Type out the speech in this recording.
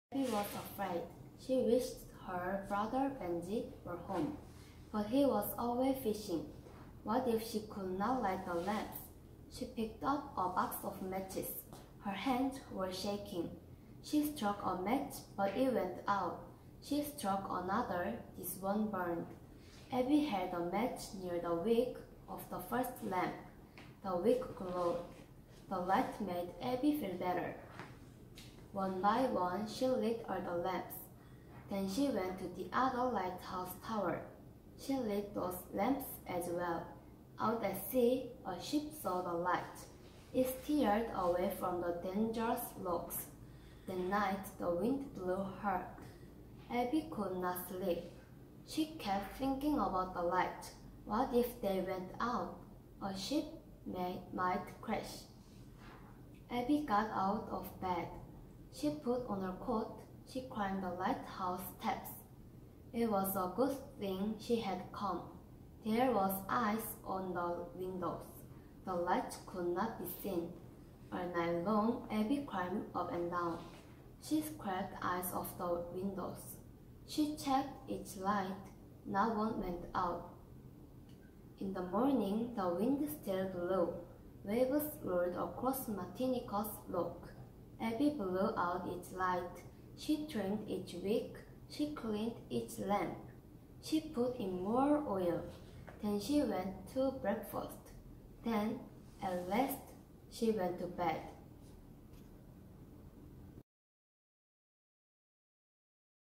Abby was afraid. She wished her brother Benji were home, but he was away fishing. What if she could not light the lamps? She picked up a box of matches. Her hands were shaking. She struck a match, but it went out. She struck another. This one burned. Abby held a match near the wick of the first lamp. The wick glowed. The light made Abby feel better. One by one, she lit all the lamps. Then she went to the other lighthouse tower. She lit those lamps as well. Out at sea, a ship saw the light. It steered away from the dangerous rocks. That night, the wind blew hard. Abby could not sleep. She kept thinking about the light. What if they went out? A ship might crash. Abby got out of bed. She put on her coat. She climbed the lighthouse steps. It was a good thing she had come. There was ice on the windows. The light could not be seen. All night long, Abby climbed up and down. She scraped ice off the windows. She checked each light. Not one went out. In the morning, the wind still blew. Waves rolled across Martinique's rock. Abby blew out each light. She trimmed each wick. She cleaned each lamp. She put in more oil. Then she went to breakfast. Then, at last, she went to bed.